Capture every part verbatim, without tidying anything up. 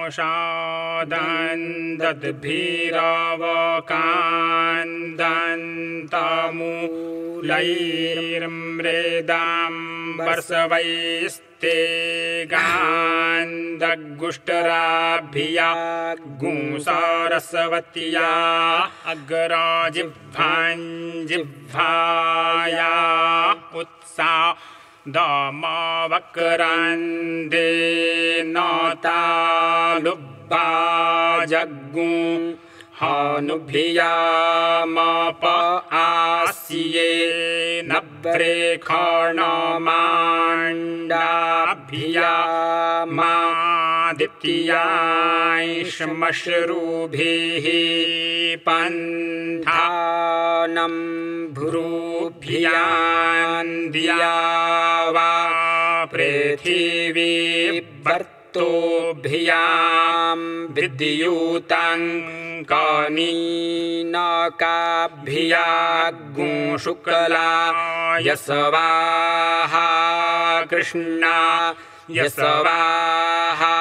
शादन्धद्भिरवकान्दन्तमूलैर्मृदां वर्षवैस्ते गान्धगुष्टराभिया गुंसारसवत्या अग्राजिह्वाञ्जिह्वाया उत्सा दामावक्रान्दे नौतालुब्बा जग्गु हानुभियामाप आस्ये नव्रेखाणमादित्याश्मश्रुभिः पन्थानं भ्रूभ्यान्दिया वा पृथिवी वर्तोभ्यां विद्युतं कानीनकाभ्यागुंशुक्ला यस्वाहा कृष्णा यस्वाहा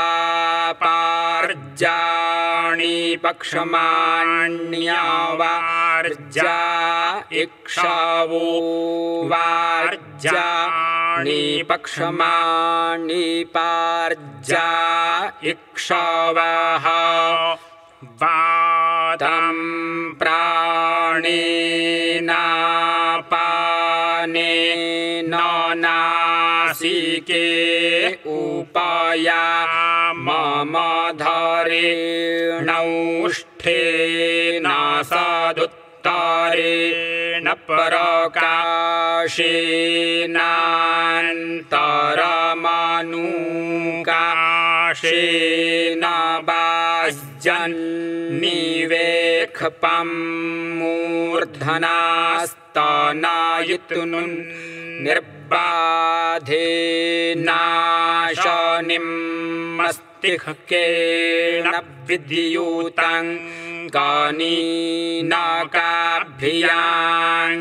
पार्जाणि पक्षमाण्या वार्जा इक्षावो वार्जाणि पक्षमाणि पार्जा इक्षावः वातं प्राणेनापानेन नासिके उपाया मम धरेणौष्ठेन सदुत्तरेण प्रकाशेनान्तरमनुकाशेन बाह्यन्निवेखपं मूर्धनास्तनयितुनुन् निर्बाधेनाशनिं मस्तिष्केन विद्युतं कानीनकाभ्यां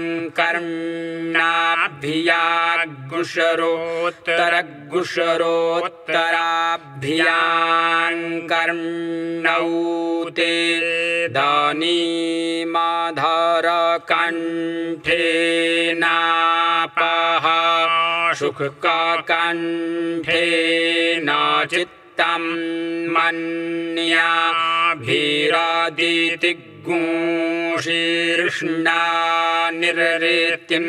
कर्णाभ्यागुषरोत्तरगुषरोत्तराभ्यां कर्णौ ते दानीमाधरकण्ठेनापः शुक्ककण्ठेन चित्तं मन्याभिरदितिगुंशीर्ष्णा निर्रेतिं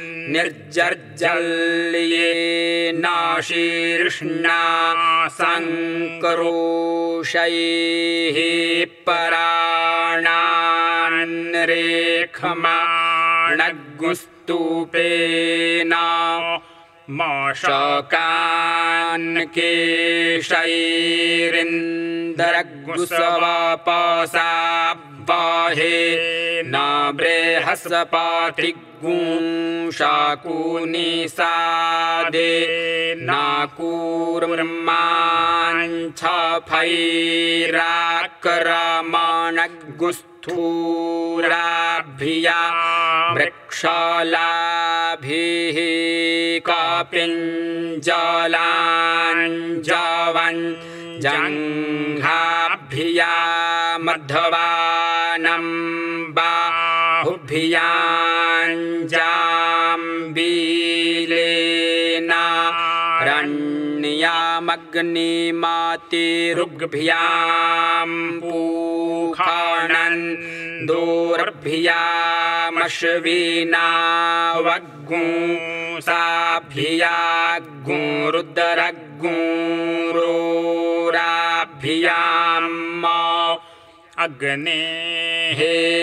निर्जर्जल्येन शीर्ष्णा सङ्करोषैः पराणान्रेखमाणगुस्तूपेन मशकान्केशैरिन्दरगुसवपसा बाहे न बृहस्पतिगुंशाकुनिषादे न कूर्माञ्छफैराक्रमणगुस्थूराभ्या वृक्षलाभिः कपिञ्जलाञ्जवन् जङ्घाभ्या मध्वानं बाहुभ्याञ्जाम्बीलेन रण्यमग्निमतिरुग्भ्यां पूखाणन् दोर्भ्यामश्विना वग्गुंसाभ्यागुरुदरगुरोराभ्याम् अग्नेः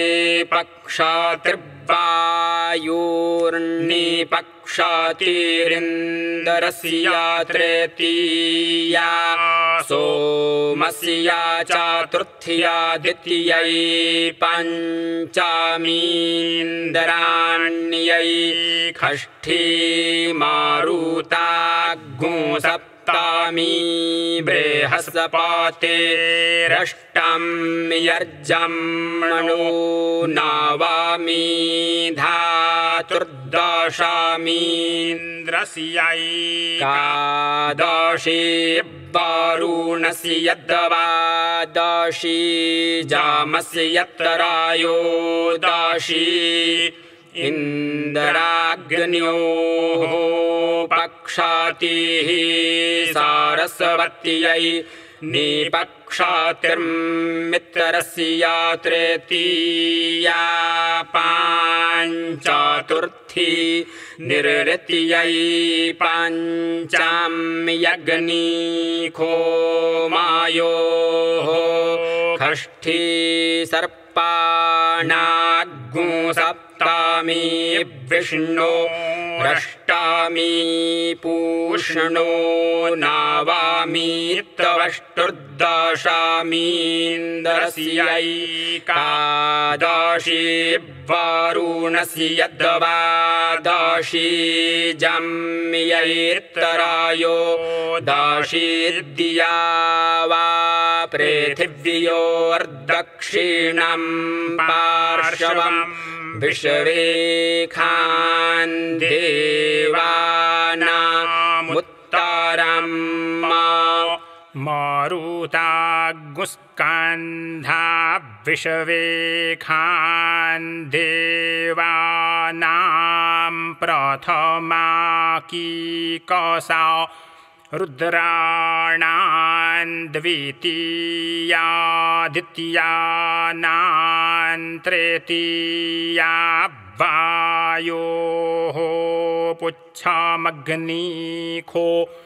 पक्षातिर्वायोर्निपक्षातिरिन्दरस्य तृतीया सोमस्य चतुर्थ्या द्वितीयै पञ्चमीन्द्राण्यै षष्ठी मारुताग्गुंसप्तमी बृहस्पतिरष्टमी यर्जमणो नवमी धातुर्दशमीन्द्रस्यै एकादशी वारुणस्य यद्वा दाशी जामस्य यत्तरायो दाशी इन्द्राग्न्योः पक्षातिः सारस्वत्यै निपक्षातिर्मित्रस्य तृतीया पाञ्चतुर्थी निर्ऋत्यै पञ्चम्यग्निको मायोः षष्ठी सर्पाणाग्गु सप्तमी विष्णो अष्टमी पूष्णो नवमी तवष्टुर्दशामीन्द्रस्यैकादशी वरुणस्य द्वादशी जम्यैत्तरायो दशी दिया वा पृथिव्योर्दक्षिणं पार्श्वं विश्वरेखान् देवानामुत्तरं मारुताग्गुस्कन्धा विश्वरेखान् देवानां प्रथमा कीकसा रुद्राणां द्वितीयादित्यानां तृतीया वायोः पुच्छमग्निखो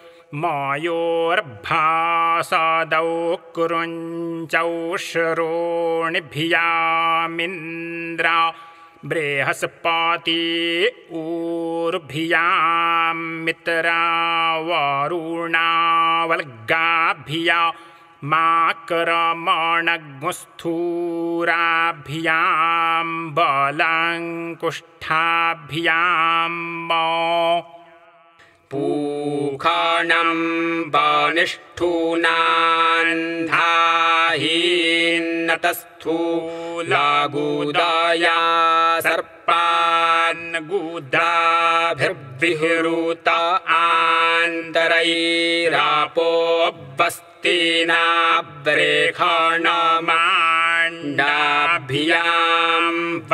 मायोर्भासदौ कुरुञ्चौ श्रोणिभ्यामिन्द्र बृहस्पति ऊर्भ्यां मित्रा वरुणावल्गाभ्या माकरमणगुस्थूराभ्यां बलङ्कुष्ठाभ्यां पूखाणं वनिष्ठूनान्धाहीनतस्थूलागुदाया सर्पान् गुदाभिर्विहृत आन्तरैरापोपस्तिनाब्रेखणमाण्डाभ्यां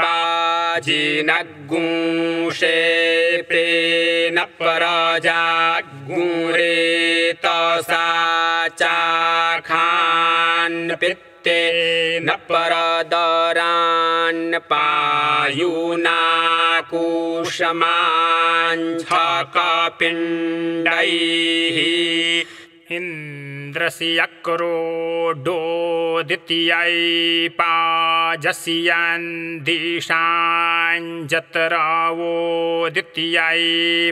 वाजिनगुंशेपेन पराजागुरेतसा चाखान् पित्तेन परदरान् पायुनाकुशमाञ्छकपिण्डैः इन्द्रस्य क्रोडोदित्यै पाजस्यन्दिशाञ्जतरावोदित्यै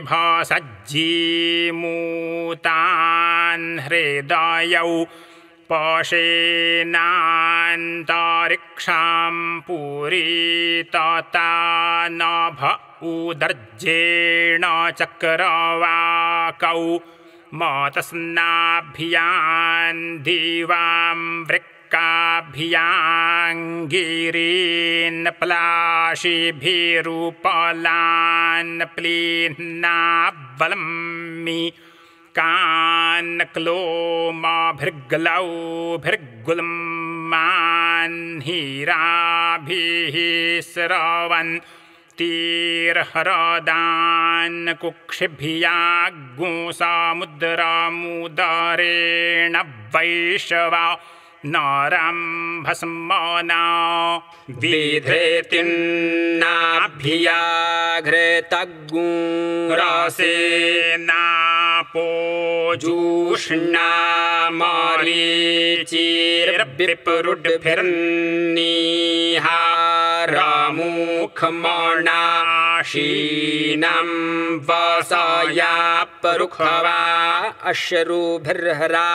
भसज्जीमूतान् हृदयौ पशेनान्तरिक्षां पुरीतता नभ उदर्जेण चक्रवाकौ मतस्नाभ्यां दिवां वृक्काभ्यां गिरीन् प्लाशिभिरुपलान् प्लीन्नाबलम्मि कान् क्लोमभिर्ग्लौभिर्गुल्मान् हीराभिः स्रवन् तीर्हृदान् कुक्षिभ्याग्गुसमुद्रमुदरेण वैश्वा नरं भस्मना रामुखमणाशीनं वसया परुखवा अश्रुभिर्हरा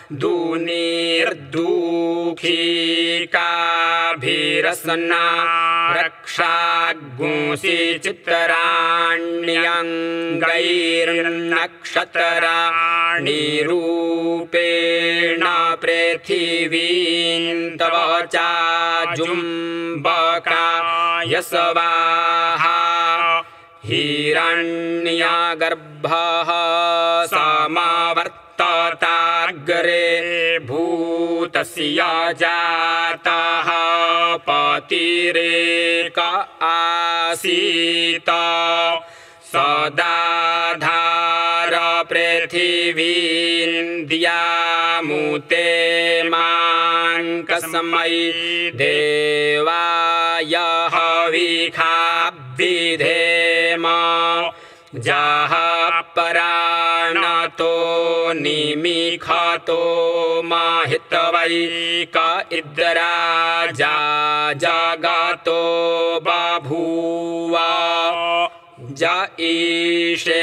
दूनीर्दुःखिकाभिरसना रक्षागुंसि चित्तराण्यङ्गैर्नक्षत्राणि रूपेण पृथिवीं तव चाजुम्बकाय स्वाहा हिरण्यगर्भः समावर्तता अग्रे भूतस्य जातः पतिरेक आसीत् सदाधार पृथिवीन्द्यामुते माङ्कस्मै देवाय हविषा विधेम जः पराणतो निमिखतो महितवैक इद्राजा जगतो बभूव ज ईशे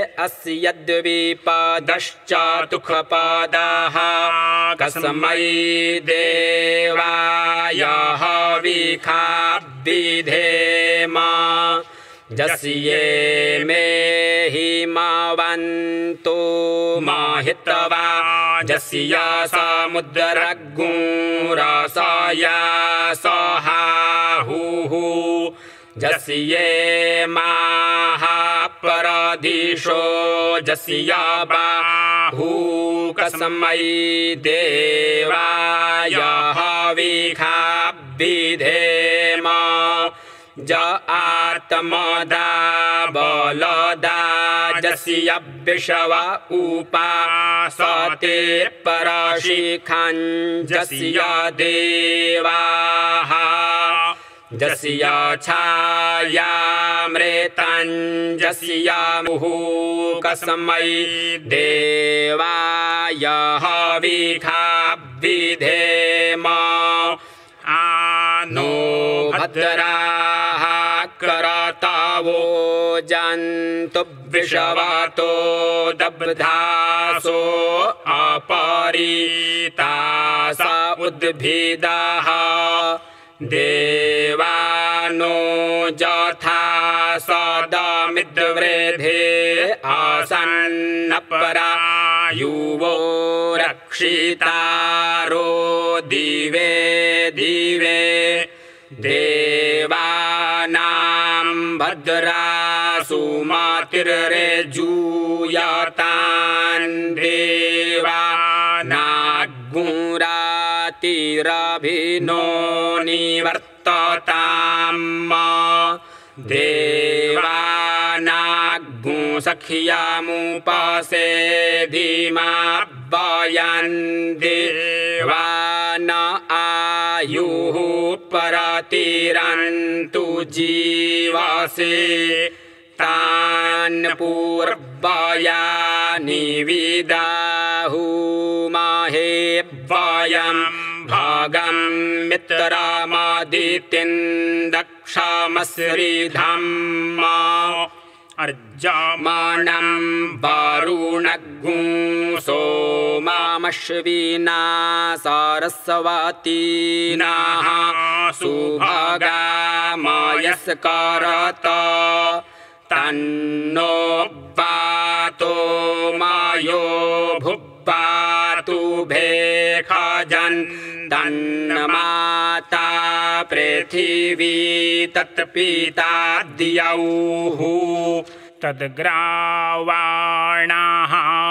अस्यद्विपदश्चतुःपदः कस्मै देवाय हविषा विधेम जस्ये मे हिमवन्तो महित्वा जस्य समुद्रगुरसय सहाहुः जस्ये महापरदिशो जस्य बाहु कस्मै देवाय हविषा विधेम ज आत्मदा बलदा जस्य विषव उपासते परशिखं जस्य देवाः जस्य छायामृतं जस्य मुहुः कस्मै देवाय हविषा विधेम नो भद्राः करतवो जन्तु विषवतो दब्धासो अपरीतास उद्भिदः देवानो यथा सदमिद्वृधे आसन्नपरा युवो रक्षितारो दिवे दिवे देवानां भद्रासु मातिर्रेजूयतान् देवानाग्मुरातिरभिनो निवर्तताम् देवानाग्मुसख्यामुपसेधिमा वयं देवान आयुः परतिरन्तु जीवसे तान् पूर्वयानि विदाहुमहे वयं भागं मित्रमदितिं दक्षमश्रीधम् अर्जमानं वरुणगुं सोममश्विना सरस्वतीनाः सुभगामयस्करत तन्नो वातो मायो भुब्बातु भेखजन् तन्माता पृथिवी तत्पिता द्यौः तद्ग्रावाणाः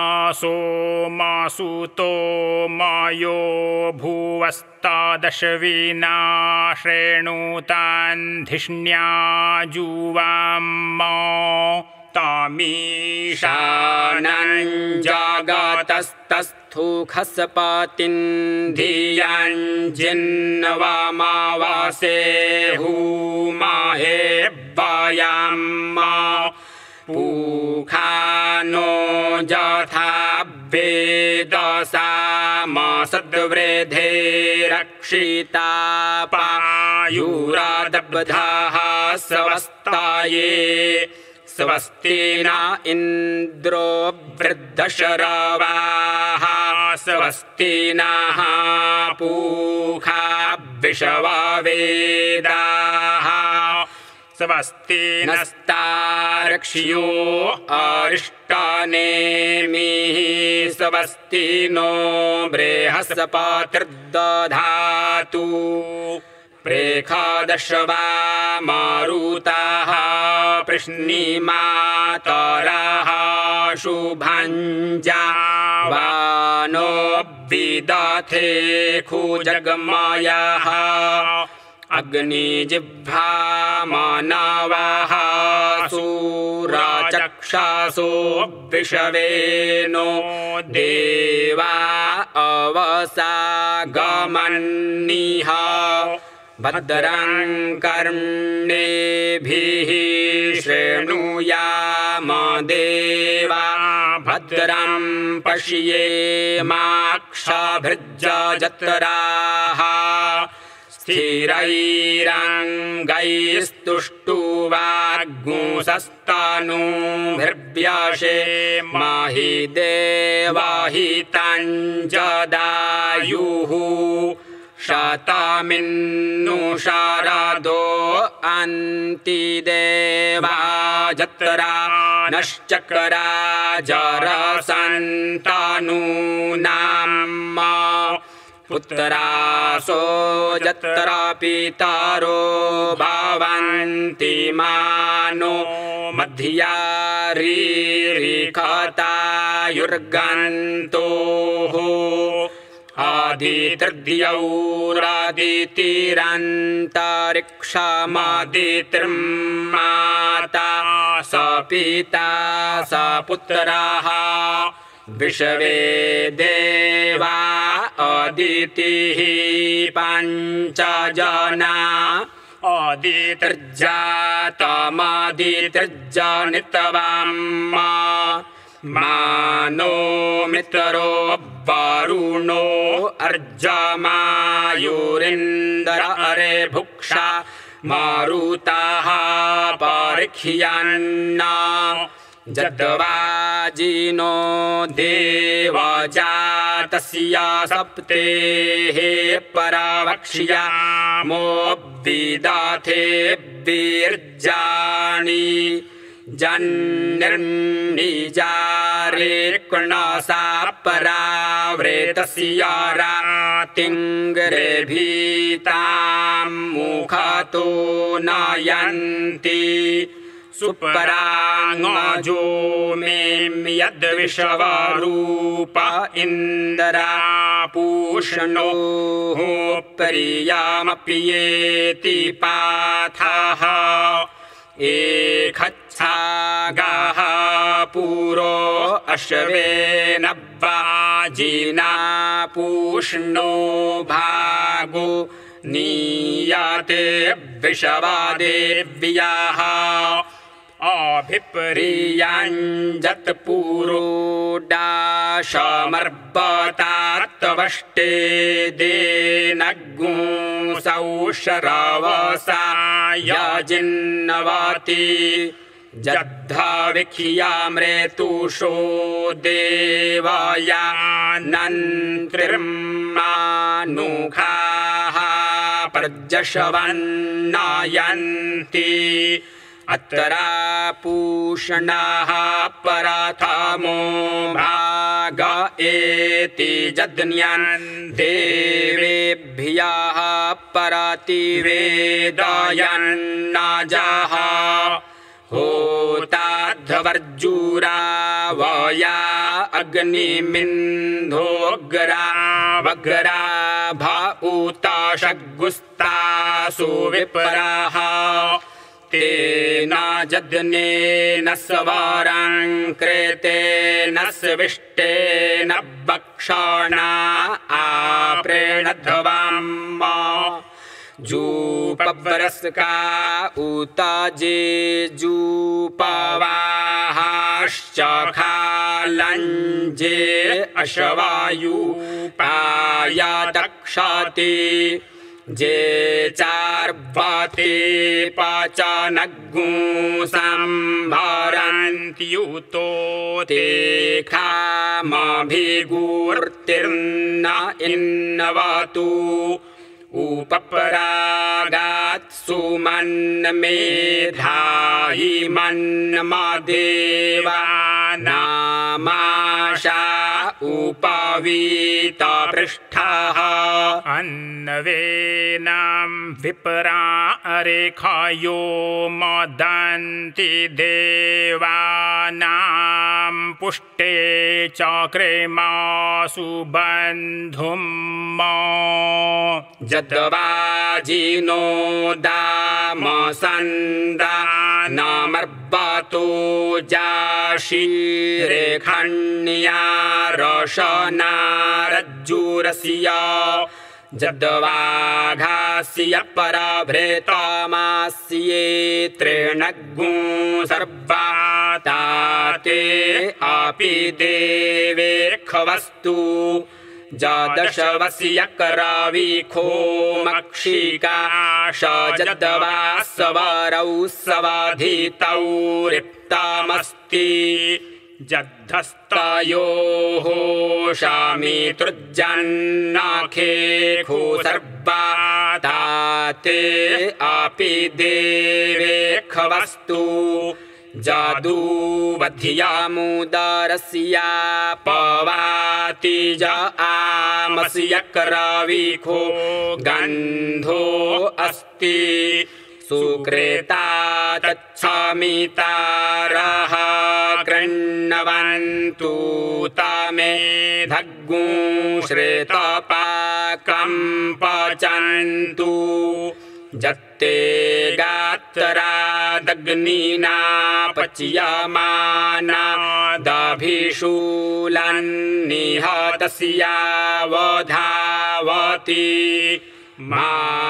सोमसुतो मयो भुवस्तदश्विना श्रेणुतान् धिष्ण्याजुवाम तामीशानं जगतस्तस्थु खस्पतिं धियं जिन्वमावसे हुमहे वयं पूखानो यथा वेदसामसद्वृद्धे रक्षिता पायुरादब्धाः स्वस्ताये स्वस्ति न इन्द्रो वृद्धशरवाः स्वस्ति नः पूषा विश्ववेदाः स्वस्ति नस्तार्क्ष्यो अरिष्टनेमिः स्वस्ति नो बृहस्पतिर्दधातु प्रेखदश्वा मारुताः पृश्निमातराः शुभञ्जा वानो विदथे खुजगमयः अग्निजिह्वा मानवाः सूराचक्षासो विषवेनो देवा अवसागमन्निह भद्रं कर्णेभिः शृणुयाम देवा भद्रं पश्येमाक्षाभृजजत्राः स्थिरैरङ्गैस्तुष्टुवाग्मुसस्तनूभिर्व्याशेमाहि देवाहिताञ्जदायुः शतमिन्नु शारदो अन्तिदेवा जत्रा नश्चक्रा जरसन्तानूनाम् पुत्रासो जत्रा पितरो भवन्ति मानो मध्यारीरिखतायुर्गन्तोः आदितृद्यौरादितिरन्तरिक्षमादितिर्माता स पिता स पुत्रः विश्वे देवा अदितिः पञ्चजना अदितिर्जातमदितिर्जनितवाम् मानो मित्रो वरुणो अर्जमायुरिन्द्र अरे भुक्षा मारुताः परिख्यन्ना जद्वाजिनो देवजातस्य सप्तेः परावक्ष्यामो विदथे वीर्याणि जन्निर्निजारे कृणसा पराव्रेतस्य रातिङ्गरे भीतां मुखतो नयन्ति सुपराङ्गजो मे यद्विश्वरूप इन्द्रा पूष्णो प्रियमप्येति पाथः एकच्छागाः पुरो अश्वेन वाजिना पूष्णो भागो नीयते विश्वदेव्याः अभिप्रियाञ्जत्पुरोडाशमर्बतात्तवष्टे देनगुंसौ शरवसा यजिन्नवति जद्धाविख्यामृतुषो देवायानन्त्रिर्मानुखाः प्रजशवन्नयन्ति अत्रा पूषणाः पराथमो भाग एति जज्ञन् देवेभ्यः प्रतिवेदयन्नजः होताध्वर्जुरावया अग्निमिन्धोग्रा वग्रा भूताशगुस्तासु विपराः तेन जज्ञेन स्वरं कृतेन स्विष्टेन भक्षणा आप्रेणध्वम् जूपवरस्का उत जेजूपवाहाश्चखालञ्जे अश्वायुपायदक्षति जे चार्वते पचनगुंसंभरन्त्युतो ते खामभिगूर्तिर्न इन्नवतु उपपरागात् सुमन्मेधायि मन्मदेवा नामाशा उपावीता पृष्ठाः अन्नवेनां विपरा रेखायो मदन्ति देवानां पुष्टे चक्रेमासु बन्धुं जद्वाजिनो दामसन्दानामर्बतो जाशीरेखण्या रोशनारज्जुरस्या जद्वाघास्य परभृतमास्ये त्रिणग्गुं सर्वाताते अपि देवेर्खवस्तु जदशवस्य कराविखो मक्षिकाश जद्वासवरौ सवाधितौ रिक्तमस्ति जद्धस्तयोः शामितृजन्नाखेखु सर्वाताते अपि देवेर्खवस्तु जादुवध्यामुदरस्या पवाति ज आमस्य कराविखो गन्धो अस्ति सुकृता तच्छमितारः कृण्वन्तु तमे धग्गुं श्रेतपाकं पचन्तु जत्ते गात्रादग्निना पच्यमाना दभिषूलन्निहतस्यावधावति मा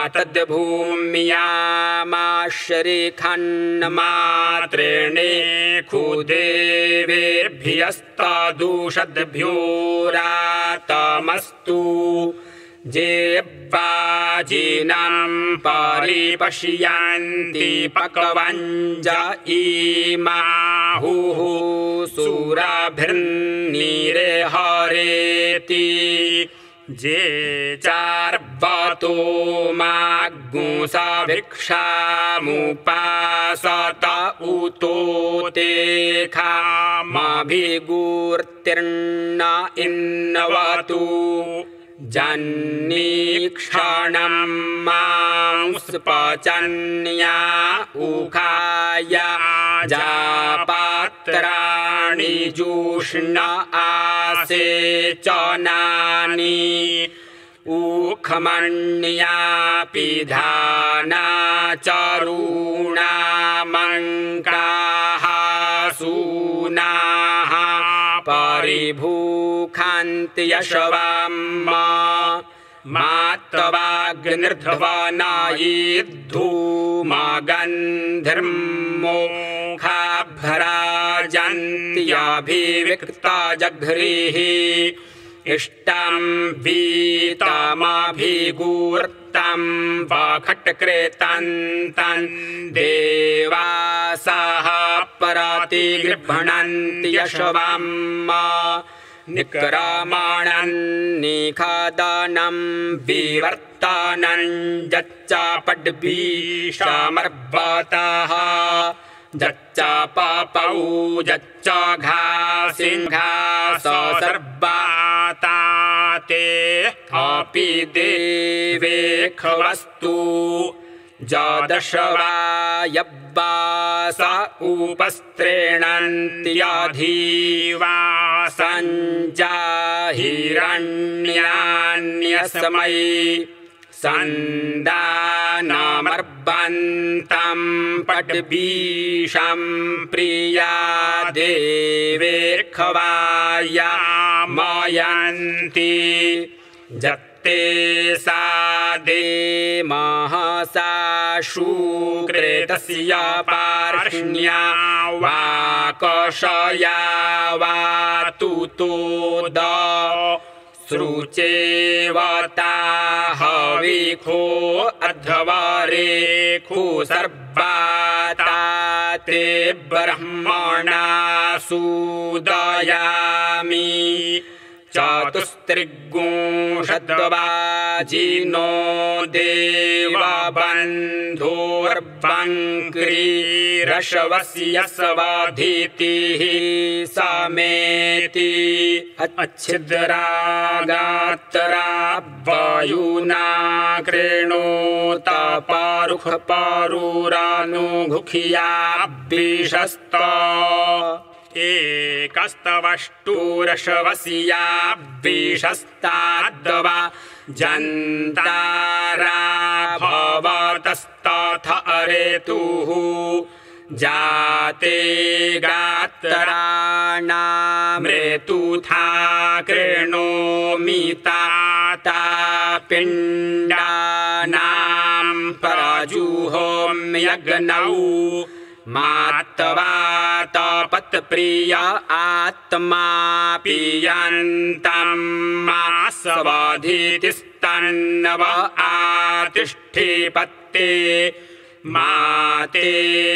तद्भूम्यामाश्रिखन्मात्रेणे खुदेवेभ्यस्तदुषद्भ्योरातमस्तु जेब्बाजिनं परिपश्यन्ति पक्वञ्ज इमाहुः सुराभिर्नीरे हरेति जे चार्वतो माग्गुंसभिक्षामुपासत उतो ते खामभिगूर्तिर्न इन्नवतु जन्नीक्षणं मांस्पचन्या उखाय जापात्राणि जुष्ण आसेचनानि उखमन्या पिधाना चरूणामङ्काः सूनाः परिभूखान्त्यशवाम् मात्तवाग्निर्ध्वनायिद्धूमागन्धिर्मोखाभ्राजन्त्यभिविक्ता जघ्रिः इष्टं वीतमभिगूर्तं वखट्कृतं देवासः प्रतिगृह्णन्ति यशवम् निक्रमणन्निखदनं विवर्तनं जच्चापड्भीषमर्वतः जच्चापपौ जच्चाघासिंघास सर्वाताते अपि देवेर्खवस्तु जदशवायब्बास उपस्त्रीणन्त्याधीवासञ्जाहिरण्यान्यस्मै सन्दानमर्बन्तं पट्भीषं प्रिया देवेर्खवायामयन्ति जत्ते सा देमहसा शुक्रेतस्य पार्ष्ण्या वाकषया वा तुतोद सृचेवता हविखो अध्वरेखो सर्वाता ते ब्रह्मणा सुदयामि चतुस्त्रिगुंशद्वाजिनो देवबन्धुर्बङ्क्रीरशवस्यस्वाधीतिः समेति अच्छिद्रागात्रा वायुना कृणोत पारुख पारुरानुघुखियाभिषस्त एकस्तवष्टुरशवस्याभिषस्ताद्वा जन्तारा भवतस्तथ अरेतुः जाते गात्राणामृतुथा कृणोमिता पिण्डानां परजुहोम्यग्नौ मातवातपत्प्रिय आत्मा पीयन्तं मासवधीतिस्तन्नव आतिष्ठिपत्ते माते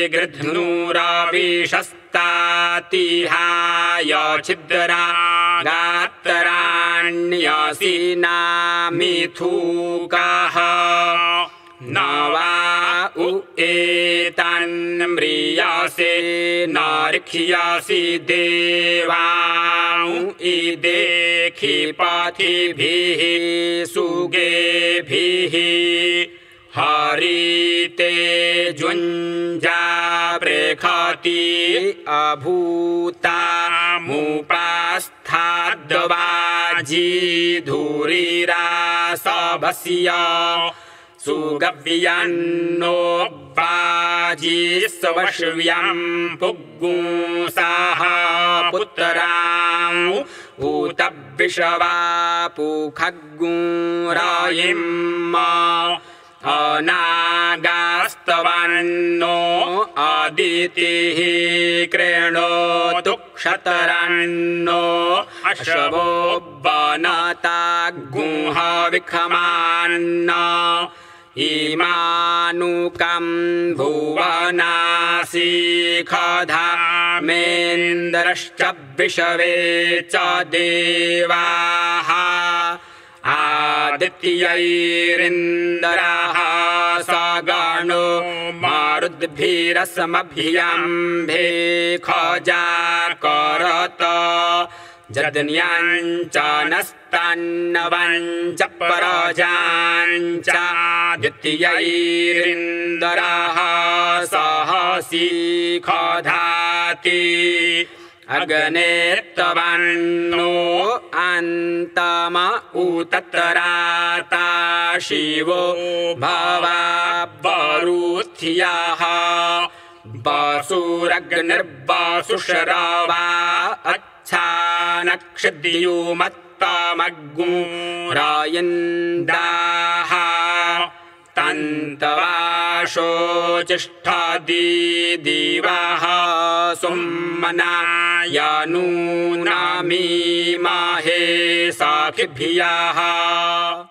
गृध्नुरविशस्तातिहाय छिद्रा गात्राण्यसिनामिथुकाः न वा उ एतन्म्रियसे नारिख्यासि देवां इदेखि पथिभिः सुगेभिः हरिते जुञ्जावृखति अभूतामुपास्थाद्वाजिधुरिरासभस्य सुगव्यन्नो वाजिस्वश्व्यं पुग्गुंसाः पुत्रां ऊतविषवापुखग्गुरायिम् अनागास्तवन्नो अदितिः कृणोतु क्षतरन्नो अश्वो वनताग्गुंह विखमान्न इमानुकं भुवनासिखधामेन्द्रश्च विषवे च देवाः आदित्यैरिन्द्रः सगणो मारुद्भिरसमभ्यम्भे खजाकरत जदन्याञ्च नस्तन्नवञ्च परजाञ्च द्वितीयैरिन्द्रः सहसि खधाति अग्नेत्तवन्नो अन्तम उतत्राता शिवो भवावरुथ्यः वसुरग्निर्वसुषरवा अच्छानक्षद्युमत्तमग्गुरायन्दाः तन्तवाशोचिष्ठदिदिवः सुम्मनाय नूनामीमहे सखिभ्यः।